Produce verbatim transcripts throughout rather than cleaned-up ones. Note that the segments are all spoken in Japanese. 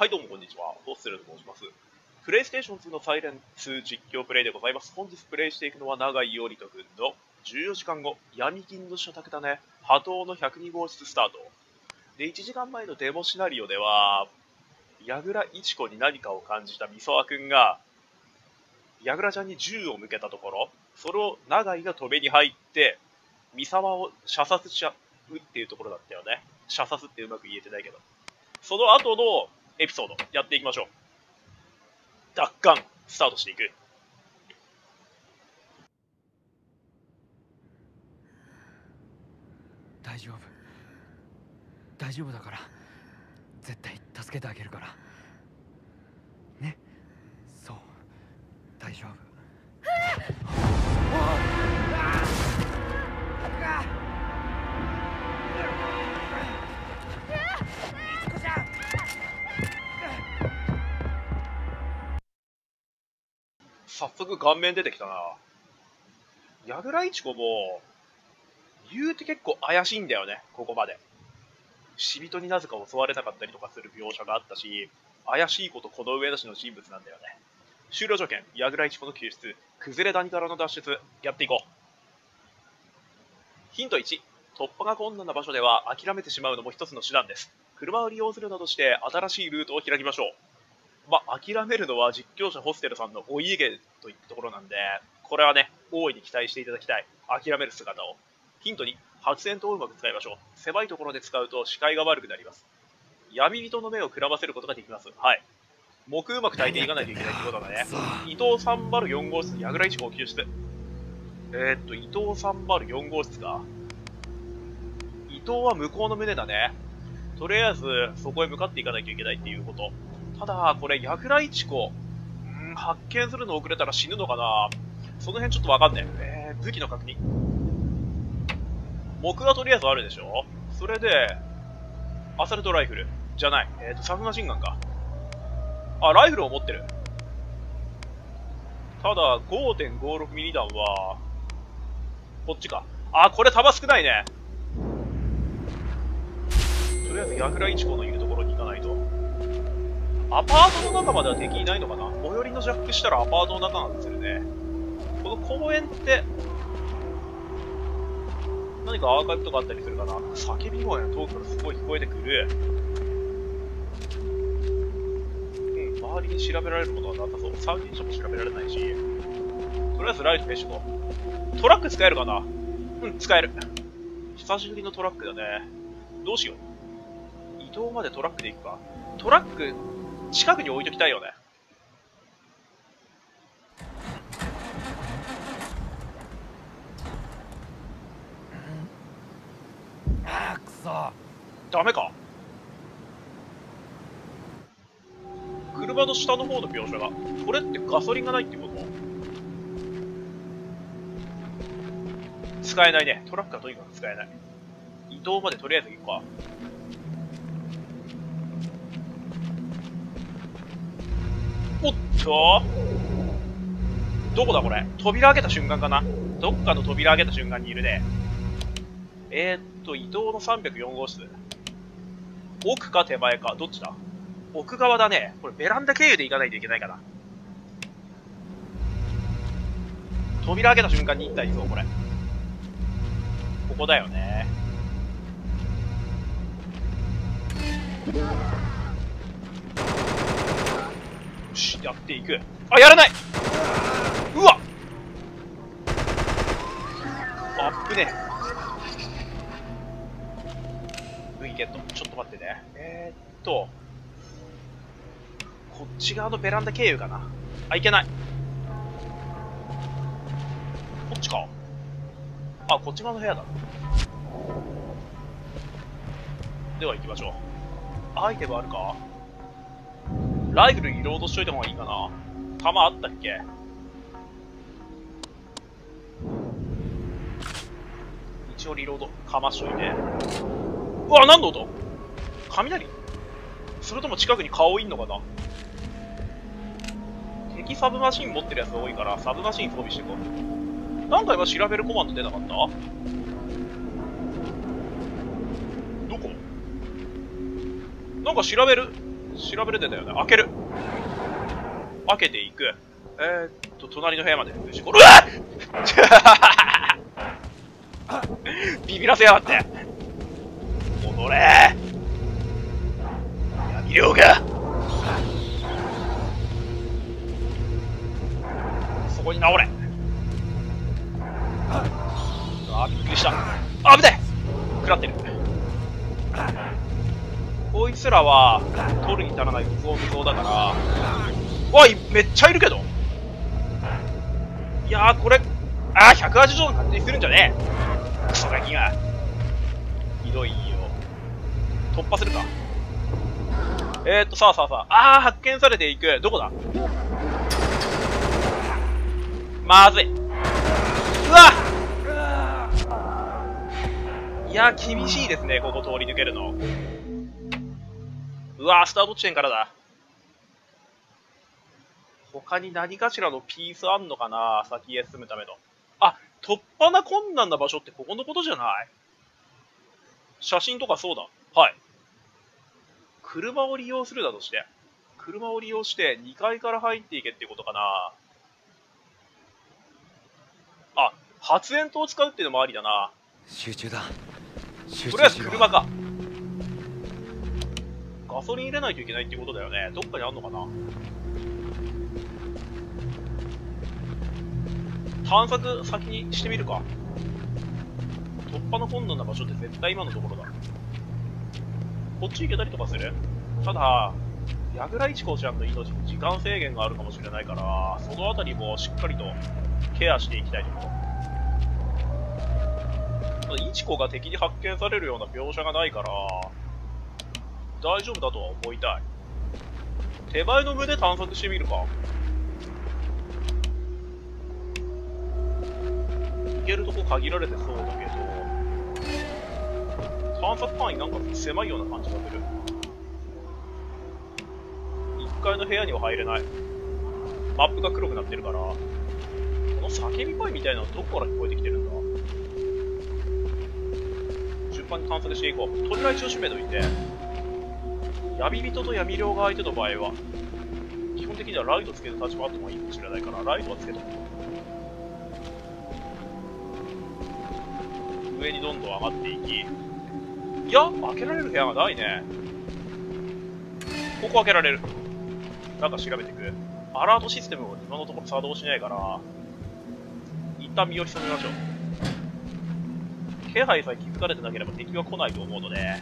はいどうもこんにちは、ホステルと申します。プレイステーションツーのサイレンツ実況プレイでございます。本日プレイしていくのは永井頼人君のじゅうよじかんご、闇金の社宅だね、波動のひゃくに号室スタート。で、いちじかんまえのデモシナリオでは、矢倉一子に何かを感じた三沢君が、矢倉ちゃんに銃を向けたところ、それを永井が止めに入って、三沢を射殺しちゃうっていうところだったよね。射殺ってうまく言えてないけど。その後のエピソードやっていきましょう。奪還スタートしていく。 大丈夫大丈夫だから、絶対助けてあげるからね。そう、大丈夫。 早速顔面出てきたな。矢倉一子も言うて結構怪しいんだよね。ここまで死人になぜか襲われなかったりとかする描写があったし、怪しいことこの上なしの人物なんだよね。終了条件、矢倉一子の救出、崩れ谷からの脱出、やっていこう。ヒントいち、突破が困難な場所では諦めてしまうのも一つの手段です。車を利用するなどして新しいルートを開きましょう。まあ、諦めるのは実況者ホステルさんのお家芸といったところなんで、これはね、大いに期待していただきたい。諦める姿を。ヒントに、発煙筒をうまく使いましょう。狭いところで使うと視界が悪くなります。闇人の目をくらませることができます。はい。木うまく焚いていかないといけないってことだね。伊藤さんまるよん号室、矢倉一子を救出。えー、っと、伊藤さんまるよん号室か。伊藤は向こうの胸だね。とりあえず、そこへ向かっていかないといけないっていうこと。ただ、これ、矢倉一子、んー発見するの遅れたら死ぬのかな。その辺ちょっとわかんねえ。えー、武器の確認。木がとりあえずあるでしょ。それで、アサルトライフル。じゃない。えっと、サブマシンガンか。あ、ライフルを持ってる。ただ、ごてんごろくミリ弾は、こっちか。あ、これ弾少ないね。とりあえず、矢倉一子のいるところに行かないと。アパートの中までは敵いないのかな。最寄りのジャックしたらアパートの中なんですよね。この公園って、何かアーカイブとかあったりするかな。叫び声が遠くからすごい聞こえてくる。うん、周りに調べられるものはなさそう。三輪車も調べられないし。とりあえずライト消しとこう。トラック使えるかな。うん、使える。久しぶりのトラックだね。どうしよう。移動までトラックで行くか。トラック、近くに置いときたいよね。 ああ、くそ。 ダメか。車の下の方の描写が。これってガソリンがないってこと？使えないね。トラックはとにかく使えない。移動までとりあえず行くか。おっと、どこだこれ。扉開けた瞬間かな。どっかの扉開けた瞬間にいるね。えー、っと、移動のさんびゃくよん号室。奥か手前か。どっちだ？奥側だね。これベランダ経由で行かないといけないかな。扉開けた瞬間に行ったらいいぞ、これ。ここだよね。よし、やっていく。あ、やらない。うわっ、あっぶねえ。ウィケット。ちょっと待ってね。えー、っと、こっち側のベランダ経由かな。あ、いけない。こっちか。あ、こっち側の部屋だ。では行きましょう。アイテムあるか。ライフルリロードしといた方がいいかな。弾あったっけ。一応リロードかましといて。うわ、何の音。雷。それとも近くに顔いんのかな。敵サブマシン持ってるやつ多いからサブマシン装備していこう。なんか今調べるコマンド出なかった。どこ。なんか調べる調べれてたよね。開ける。開けていく。えー、っと、隣の部屋まで。無事、これ、うわっビビらせやがって。戻れ闇量が。そこに直れ。あー、びっくりした。あぶねえ食らってる。こいつらは取るに足らない無造無造だから、わいめっちゃいるけど。いやーこれ、あーひゃくはちじゅうどの勝手にするんじゃねえ。クソガキがひどいよ。突破するか。えーっとさあさあさあ、あー発見されていく。どこだ。まずい。うわっ、いやー厳しいですね、ここ通り抜けるの。うわースタート地点からだ。他に何かしらのピースあんのかな、先へ進むための。あ、突破な困難な場所ってここのことじゃない？写真とかそうだ。はい。車を利用するだとして。車を利用してにかいから入っていけっていうことかな。あ、発煙筒を使うっていうのもありだな。 集中だ。 とりあえず車か。ガソリン入れないといけないっていうことだよね。どっかにあんのかな。探索先にしてみるか。突破の困難な場所って絶対今のところだ。こっち行けたりとかする？ただ、矢倉一子ちゃんの命に時間制限があるかもしれないから、そのあたりもしっかりとケアしていきたいところ。一子が敵に発見されるような描写がないから、大丈夫だとは思いたい。手前の胸探索してみるか。行けるとこ限られてそうだけど、探索範囲なんか狭いような感じがする。いっかいの部屋には入れない。マップが黒くなってるから、この叫び声みたいなのどこから聞こえてきてるんだ。順番に探索していこう。扉一応閉めといて、闇人と闇量が相手の場合は基本的にはライトつける立場あってもいいかもしれないから、ライトはつけとく。上にどんどん上がっていき、いや開けられる部屋がないね。ここ開けられる。なんか調べていく。アラートシステムも今のところ作動しないから、一旦身を潜めましょう。気配さえ気づかれてなければ敵は来ないと思うので、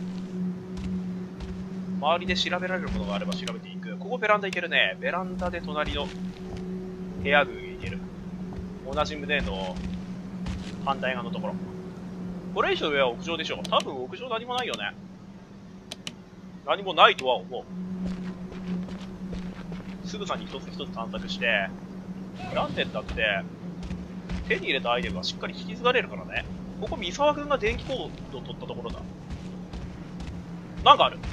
周りで調べられるものがあれば調べていく。ここベランダ行けるね。ベランダで隣の部屋群へ行ける。同じ胸の反対側のところ。これ以上上は屋上でしょ。多分屋上何もないよね。何もないとは思う。すぐさに一つ一つ探索して、なんてったって手に入れたアイテムはしっかり引き継がれるからね。ここ三沢君が電気コードを取ったところだ。なんかある。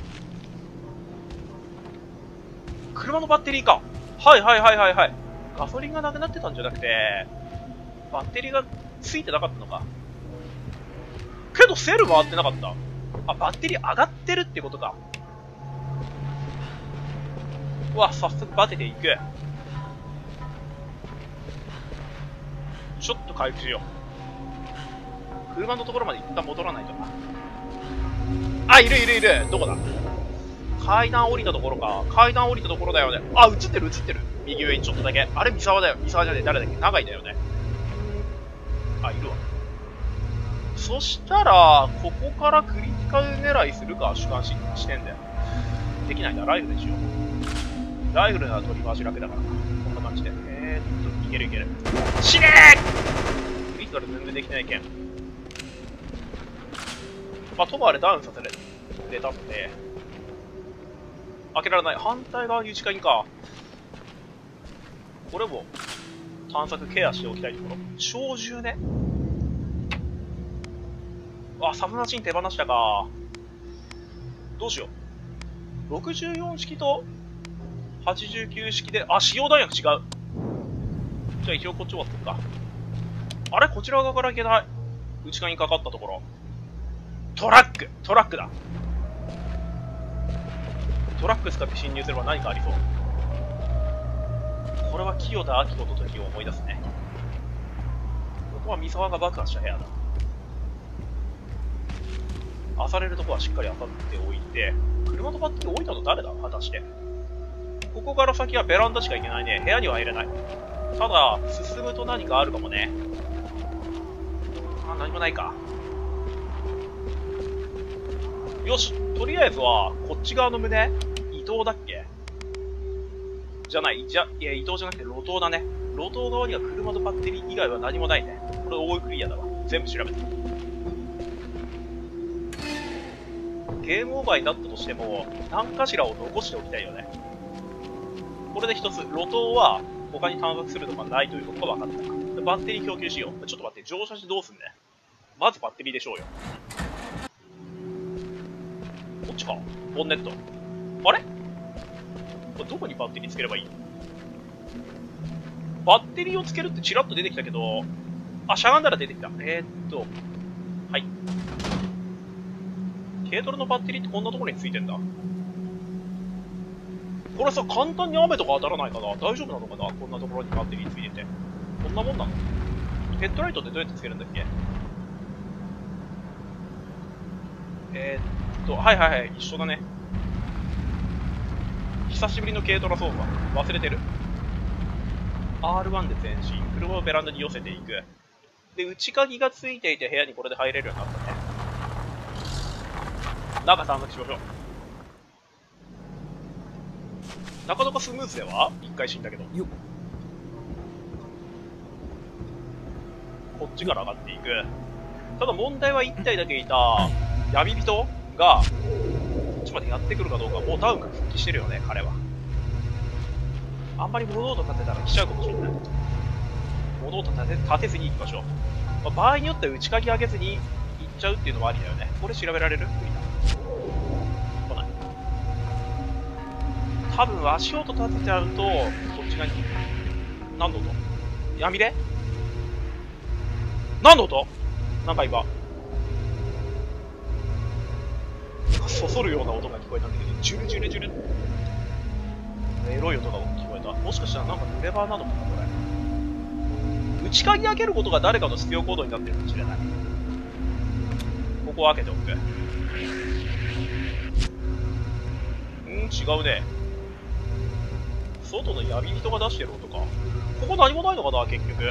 車のバッテリーか。はいはいはいはいはい。ガソリンがなくなってたんじゃなくて、バッテリーがついてなかったのか。けどセル回ってなかった。あ、バッテリー上がってるってことか。うわ、早速バテていく。ちょっと回復しよう。車のところまで一旦戻らないとな。あ、いるいるいる。どこだ。階段降りたところか。階段降りたところだよね。あ、映ってる映ってる。右上にちょっとだけ。あれ三沢だよ。三沢じゃねえ。誰だっけ。長井だよね。あ、いるわ。そしたら、ここからクリティカル狙いするか。主観視点で。できないんだ。ライフルにしよう。ライフルなら取り回し楽だからな。こんな感じで。えーっと、いけるいける。死ねー！クリティカル全然できないけん。まあ、ともあれダウンさせれたので、開けられない。反対側に内鍵か。これも探索ケアしておきたいところ。小銃ね。あ、サブマシン手放したか。どうしよう。ろくじゅうよん式とはちじゅうきゅう式で、あ、使用弾薬違う。じゃあ一応こっち終わってるか。あれこちら側からいけない。内側にかかったところ。トラックトラックだ。 トラック使って侵入すれば何かありそう。これは清田明子と時を思い出すね。ここは三沢が爆破した部屋だ。漁れるとこはしっかり漁っておいて、車とバッテリー置いたの誰だ果たして。ここから先はベランダしか行けないね。部屋には入れない。ただ、進むと何かあるかもね。あ、何もないか。よし、とりあえずは、こっち側の胸、伊藤だっけじゃない、じゃ、いや、伊藤じゃなくて路頭だね。路頭側には車とバッテリー以外は何もないね。これ大クリアだわ。全部調べた。ゲームオーバーになったとしても、何かしらを残しておきたいよね。これで一つ、路頭は他に探索するのがないということが分かった。バッテリー供給しよう。ちょっと待って、乗車してどうすんね。まずバッテリーでしょうよ。こっちかボンネット。あれこれどこにバッテリーつければいいの？バッテリーをつけるってチラッと出てきたけど、あ、しゃがんだら出てきた。えー、っと、はい。軽トラのバッテリーってこんなところについてんだ。これさ、簡単に雨とか当たらないかな？大丈夫なのかな？こんなところにバッテリーついてて。こんなもんなの？ヘッドライトってどうやってつけるんだっけ？えー、っと、はいはいはい、一緒だね。久しぶりの軽トラ操作。忘れてる。アールワン で前進。車をベランダに寄せていく。で、内鍵がついていて部屋にこれで入れるようになったね。中探索しましょう。なかなかスムーズでは一回死んだけど。こっちから上がっていく。ただ問題は一体だけいた闇人が、こっちまでやってくるかどうか。もうダウンが復帰してるよね、彼は。あんまり物音立てたら来ちゃうかもしれない。物音立て、立てずに行きましょう。まあ、場合によっては内鍵開けずに行っちゃうっていうのもありだよね。これ調べられる？無理だ。来ない。多分足音立てちゃうと、そっち側に。何の音？闇で？何の音？なんか今。そそるような音が聞こえたんだけど、ジュルジュルジュル。エロい音が聞こえた。もしかしたらなんか濡れ場なのかな、これ。内鍵開けることが誰かの必要行動になってるかもしれない。ここを開けておく。うん、違うね。外の闇人が出してる音か。ここ何もないのかな、結局。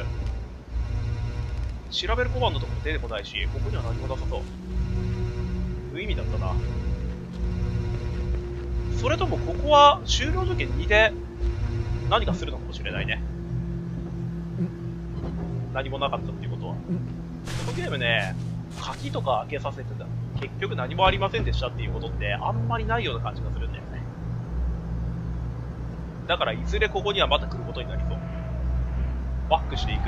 調べるコマンドとかも出てこないし、ここには何もなさそう。無意味だったな。それともここは終了条件にで何かするのかもしれないね。何もなかったっていうことは。このゲームね、鍵とか開けさせてた。結局何もありませんでしたっていうことってあんまりないような感じがするんだよね。だからいずれここにはまた来ることになりそう。バックしていく。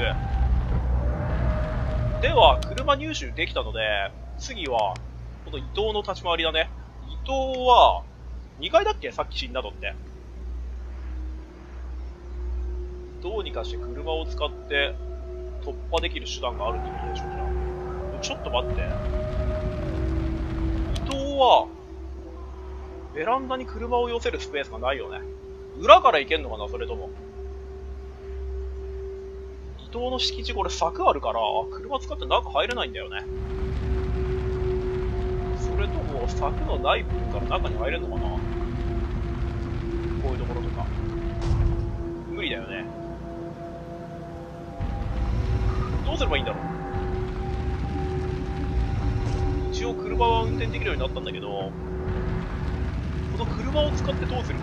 では、車入手できたので、次は、この伊藤の立ち回りだね。伊藤は、にかいだっけさっき死んだのって。どうにかして車を使って突破できる手段があるってことでしょうか。ちょっと待って。伊藤は、ベランダに車を寄せるスペースがないよね。裏から行けんのかな、それとも。伊藤の敷地これ柵あるから、車使って中入れないんだよね。それとも柵のない部分から中に入れるのかな。こういうところとか。無理だよね。どうすればいいんだろう。一応車は運転できるようになったんだけど、この車を使ってどうするか。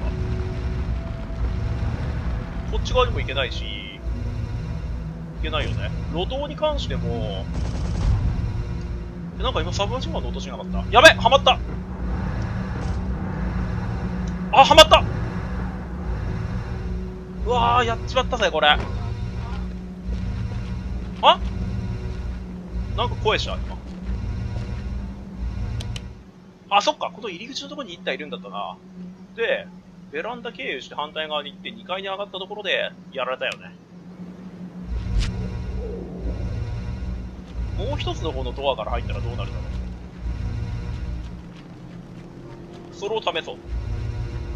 こっち側にも行けないし、行けないよね。路頭に関しても、なんか今サブマシンガンの音しなかった。やべ、はまった。あ、はまった。うわー、やっちまったぜ、これ。あ？なんか声した、今。あ、そっか、この入り口のところに一体いるんだったな。で、ベランダ経由して反対側に行ってにかいに上がったところでやられたよね。もう一つの方のドアから入ったらどうなるだろう。それを試そう。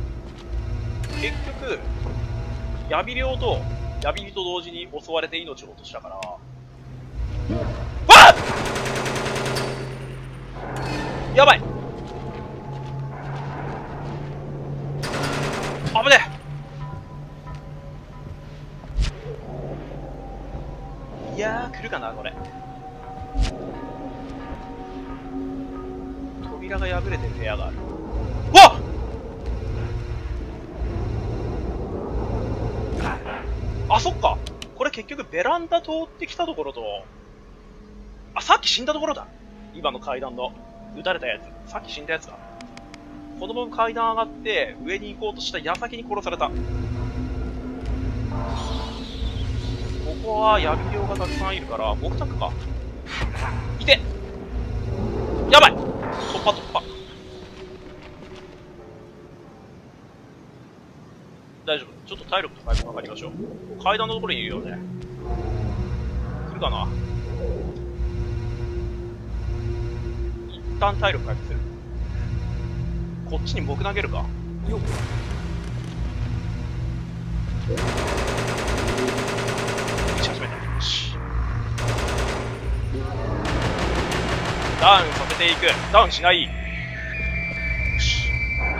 結局、闇猟と闇人同時に襲われて命を落としたから、わっやばい危ねえいやー、来るかな、これ。扉が破れてる部屋がある。わっあ、そっか。これ結局ベランダ通ってきたところと、あ、さっき死んだところだ。今の階段の撃たれたやつ。さっき死んだやつだ。このまま階段上がって上に行こうとした矢先に殺された。ここは闇猟がたくさんいるから木炭か。いてやばい突破突破。大丈夫。ちょっと体力と回復かかりましょう。階段のところにいるよね。来るかな。一旦体力回復する。こっちに僕投げるか。よっ。打ち始めた。よし。ダウンさせていく。ダウンしない。よし。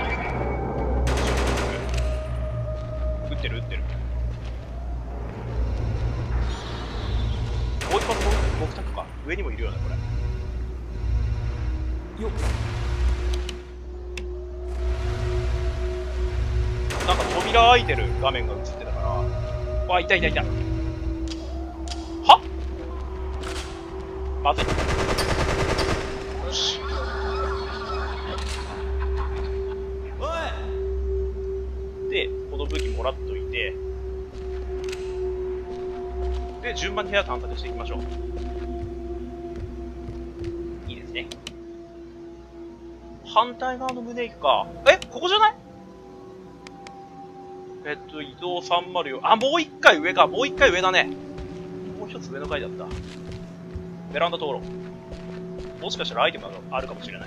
撃ってる撃ってる。もう一発木炭か。上にもいるよねこれ。よっ。なんか扉開いてる画面が映ってたから、わ、いたいたいた。は？まずい。よし。で、この武器もらっといて、で、順番に部屋探索していきましょう。いいですね。反対側の胸行くか。え、ここじゃない？えっと、移動さんまるよん。あ、もう一回上か。もう一回上だね。もう一つ上の階だった。ベランダ通ろう。もしかしたらアイテムがあるかもしれない。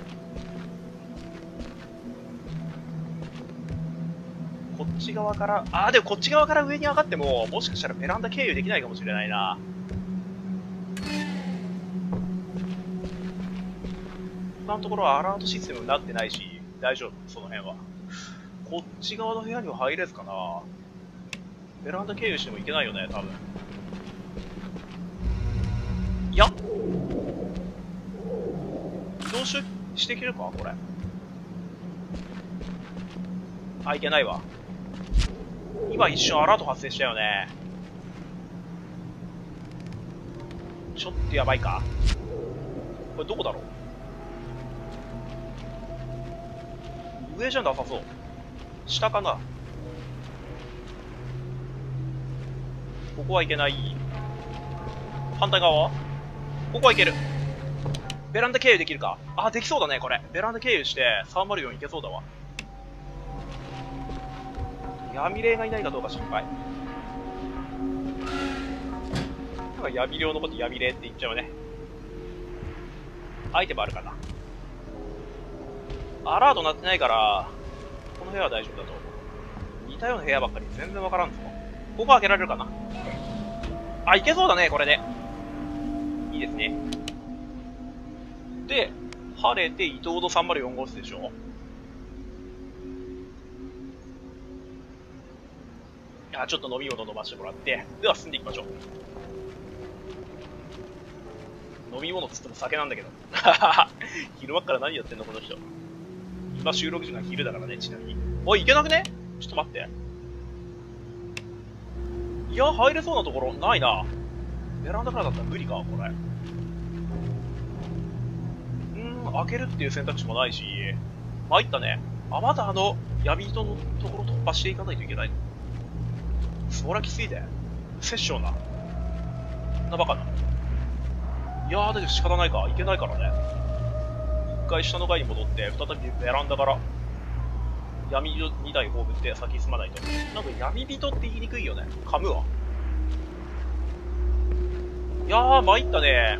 こっち側から、あー、でもこっち側から上に上がっても、もしかしたらベランダ経由できないかもしれないな。今のところはアラートシステムになってないし、大丈夫、その辺は。こっち側の部屋には入れずかな。ベランダ経由してもいけないよね、多分。いや移動ししていけるかこれ。あ、いけないわ。今一瞬アラート発生したよね。ちょっとやばいか。これどこだろう。上じゃなさそう。下かな。ここはいけない。反対側はここはいける。ベランダ経由できるか。あ、できそうだね、これ。ベランダ経由してさんまるよんいけそうだわ。闇霊がいないかどうか心配。なんか闇霊のこと闇霊って言っちゃうね。アイテムあるかな。アラート鳴ってないから、この部屋は大丈夫だと。似たような部屋ばっかり全然わからんぞ。ここ開けられるかな。あ、いけそうだね、これで。いいですね。で、晴れて伊東のさんまるよん号室でしょ。いや、ちょっと飲み物飲ませてもらって、では進んでいきましょう。飲み物っつっても酒なんだけど。昼間っから何やってんの、この人。今収録時間昼だからね、ちなみに。おい、いけなくね？ちょっと待って。いや、入れそうなところないな。ベランダからだったら無理か、これ。うーん、開けるっていう選択肢もないし、参ったね。あ、まだあの、闇人のところ突破していかないといけない。そりゃきついで。殺生な。なバカな。いやー、だけど仕方ないか。いけないからね。一回下の階に戻って、再びベランダから闇人にだい放って先進まないと。なんか闇人って言いにくいよね。噛むわ。いやー、参ったね。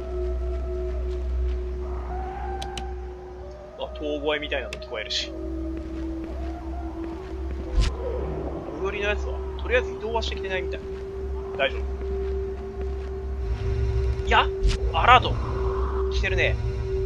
あ、遠吠えみたいなの聞こえるし。 寄りのやつはとりあえず移動はしてきてないみたい。大丈夫。いや、アラート来てるね。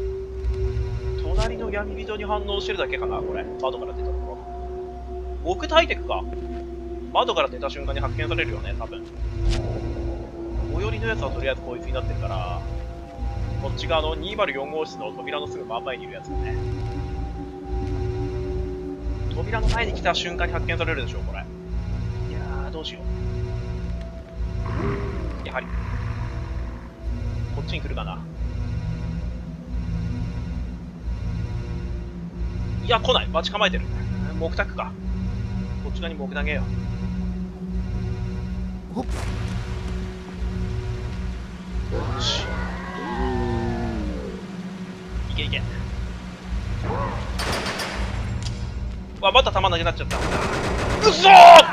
隣の闇人に反応してるだけかな、これ。窓から出たところ。僕タイテクか。窓から出た瞬間に発見されるよね、多分。最寄りのやつはとりあえずこいつになってるから、こっち側のにまるよん号室の扉のすぐ真ん前にいるやつだね。扉の前に来た瞬間に発見されるでしょ、これ。いやー、どうしよう。やはり。こっちに来るかな。いや、来ない。待ち構えてる。木卓か。こっち側に木投げよう。よし。いけいけ。うわ、また弾投げになっちゃった。うそー。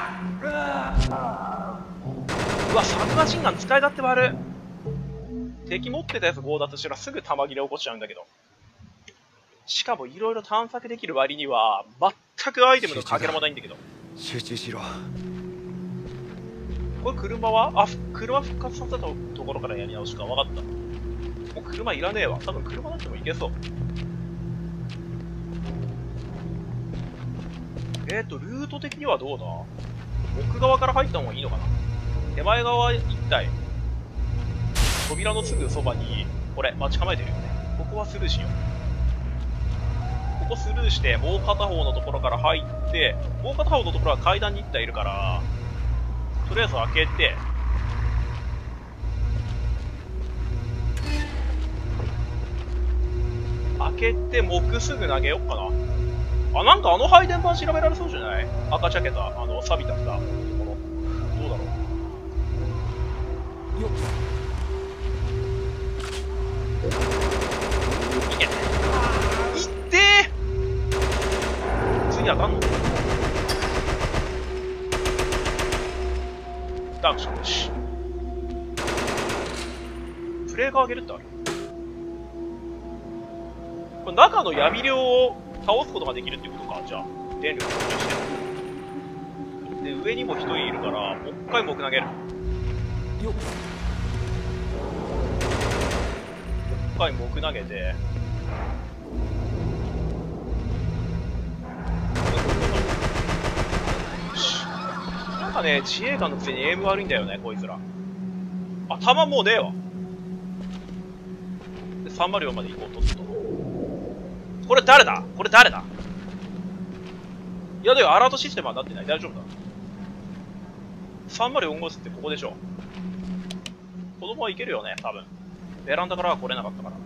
うわ、サブマシンガン使い勝手悪い。敵持ってたやつ強奪したらすぐ弾切れ起こしちゃうんだけど。しかもいろいろ探索できる割には全くアイテムのかけらもないんだけど。 集中しろ。 これ車はあ、車復活させたところからやり直しか。分かった。もう車いらねえわ。多分車なくてもいけそう。えーと、ルート的にはどうだ？奥側から入った方がいいのかな？手前側一体。扉のすぐそばに、これ、待ち構えてるよね。ここはスルーしよう。ここスルーして、もう片方のところから入って、もう片方のところは階段に一体いるから、とりあえず開けて、開けて、木すぐ投げよっかな。あ、なんかあの配電盤調べられそうじゃない？赤茶けた、あの、錆びた蓋のところ。どうだろう。よっ。いけ。いってー。次当たんの？ダウンしたよし。プレーカー上げるってある？これ中の闇量を倒すことができるってことか。じゃあ電力補充して。で、上にも人いるから、もう一回木投げる。よっ。もう一回木投げて。よし。なんかね、自衛官のくせにエイム悪いんだよね、こいつら。あ、弾もうねえわ。で、さんまるよんまで行こうとすると。これ誰だ？これ誰だ？いやだよ、アラートシステムはなってない。大丈夫だ。さんまるよん号室ってここでしょ。子供はいけるよね、多分。ベランダからは来れなかったから。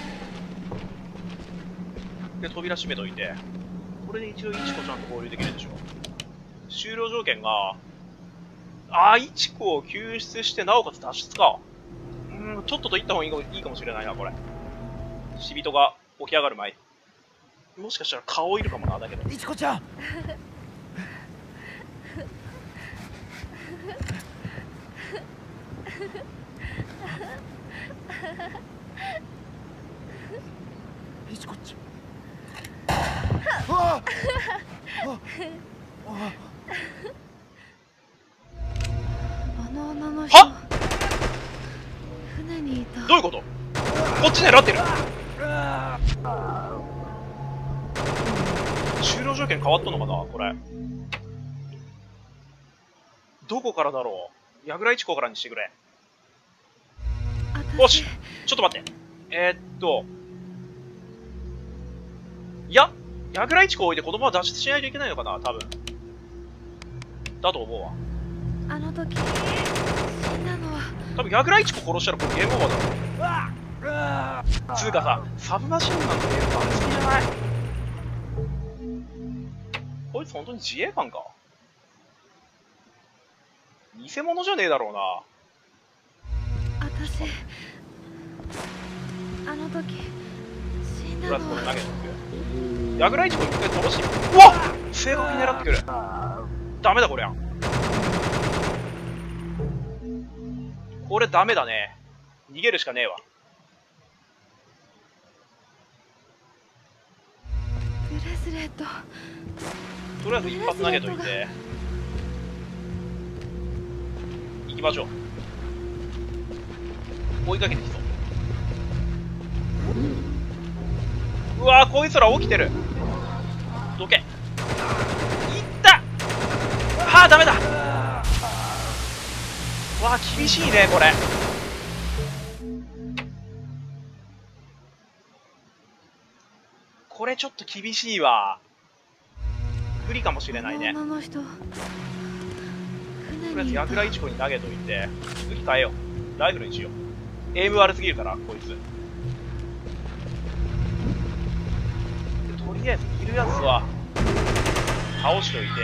で、扉閉めといて。これで一応、イチコちゃんと合流できるでしょ。終了条件が、あー、イチコを救出して、なおかつ脱出か。うーん、ちょっとと言った方がいいかもいいかもしれないな、これ。死人が起き上がる前。もしかしたら顔いるかもな、だけど。 いちこちゃん。いちこちゃん。あの女の人、船にいた。 どういうこと？こっち狙ってる。終了条件変わったのかな、これ。どこからだろう。矢倉一行からにしてくれ。よし、ちょっと待って。えー、っと。いや、矢倉一行置いて子供は脱出しないといけないのかな、多分。だと思うわ。 あの時、死んだのは。 多分矢倉一行殺したらこれゲームオーバーだろ。つうかさ、サブマシンガンのゲームあれ好きじゃない？こいつ本当に自衛官か？偽物じゃねえだろうな。 私、あの時、死んだのは。とりあえずこれ投げとく。矢倉一子一回飛ばしてみる。うわっ！正確に狙ってくる。ダメだこりゃ。これダメだね。逃げるしかねえわ。 ブレスレット。 とりあえず一発投げといて。 行きましょう。追いかけてきそう。うわー、こいつら起きてる。どけ。いったはあ、ダメだ。わあ、厳しいね、これ。これちょっと厳しいわ。無理かもしれないね。とりあえずヤグライチコに投げといて、武器変えよう。ライフルにしよう。エイム悪すぎるから、こいつ。とりあえず、いるやつは、倒しといて。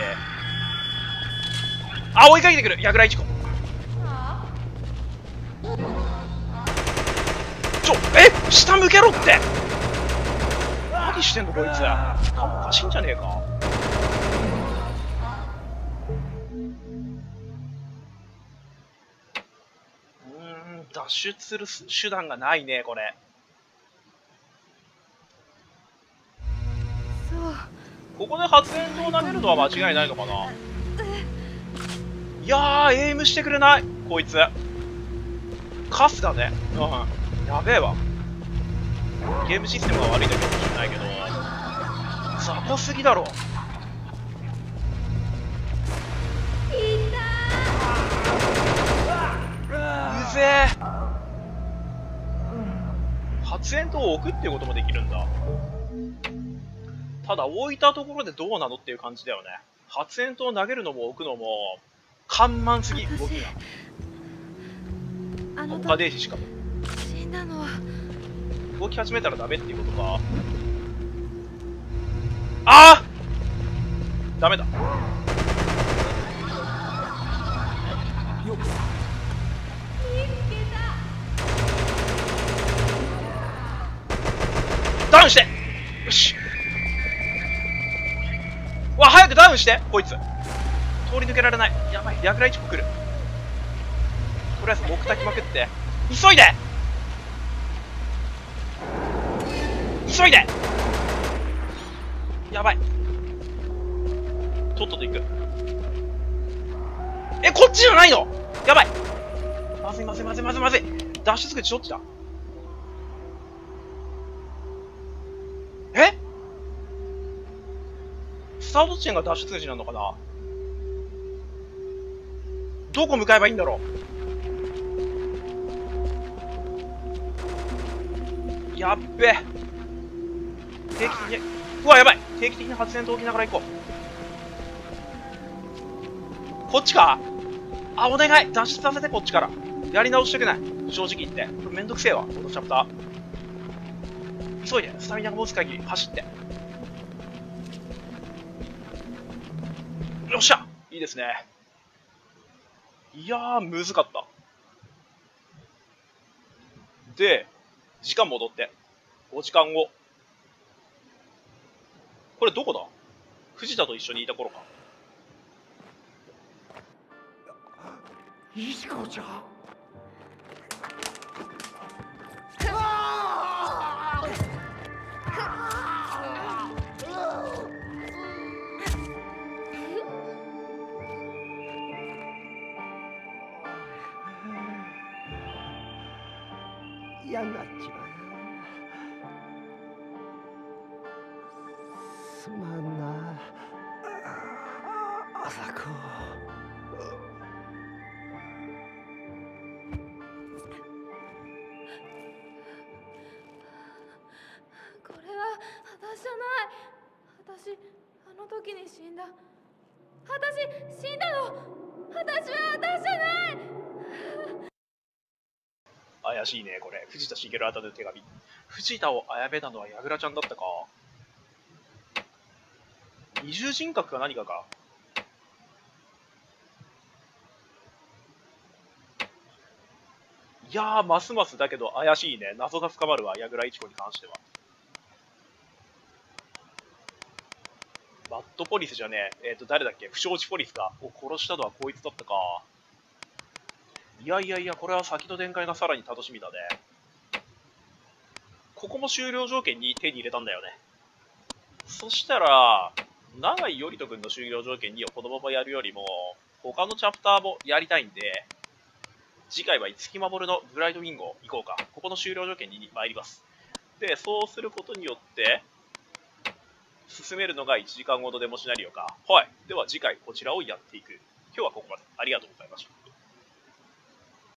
あ、追いかけてくるヤグライチコ。ちょ、え下向けろって。何してんのこいつ。頭おかしいんじゃねえか。うーん、脱出する手段がないね、これ。ここで発煙筒を投げるのは間違いないのかな。いやー、エイムしてくれないこいつ。カスだね。うん、やべえわ。ゲームシステムが悪いだけかもしれないけど、雑魚すぎだろ。うぜえ。発煙筒を置くっていうこともできるんだ。ただ置いたところでどうなのっていう感じだよね。発煙筒を投げるのも置くのも緩慢すぎ、動きが。他デージしかも。 死んだのは動き始めたらダメっていうことか。ああダメだ。ダウンして。よし。わ、早くダウンしてこいつ。通り抜けられない。やばい、ヤグライチコ来る。とりあえず木焚きまくって。急いで急いで。やばい。とっとと行く。え、こっちじゃないの。やばい。まずいまずいまずいまずいまずい。脱出口どっちだ。え、スタート地点が脱出口なのかな。どこ向かえばいいんだろう。やっべ。定期的に、うわ、やばい。定期的に発電筒置きながら行こう。こっちか。あ、お願い。脱出させて、こっちから。やり直したくない。正直言って。これめんどくせえわ、このチャプター。急いで、スタミナが持つ限り走って。よっしゃ、いいですね。いやー、むずかった。で、時間戻って。ごじかんご。これどこだ。藤田と一緒にいた頃か。 石子ちゃん。嫌になっちまう。すまんな、朝子。 これは私じゃない。私あの時に死んだ。私死んだの。私は私じゃない。 怪しいね、これ。藤田茂宛ての手紙。藤田をあやめたのは矢倉ちゃんだったか。二重人格か何かか。いやー、ますますだけど怪しいね。謎が深まるわ、矢倉一子に関しては。バッドポリスじゃねえ。えっと、誰だっけ、不祥事ポリスか。を殺したのはこいつだったか。いやいやいや、これは先の展開がさらに楽しみだね。ここも終了条件に手に入れたんだよね。そしたら、永井頼人君の終了条件にをこのままやるよりも、他のチャプターもやりたいんで、 次回は五木守のブライドウィングを行こうか。ここの終了条件に参ります。で、そうすることによって、進めるのがいちじかんごのデモシナリオか。はい。では次回こちらをやっていく。今日はここまで。ありがとうございました。